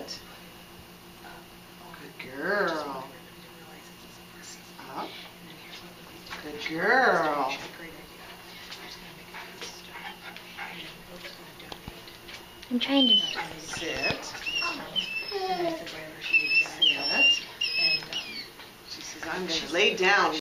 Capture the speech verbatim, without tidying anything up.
Sit. Good girl. Up. Good girl. I'm trying to Sit. Sit. She says, I'm going to lay down.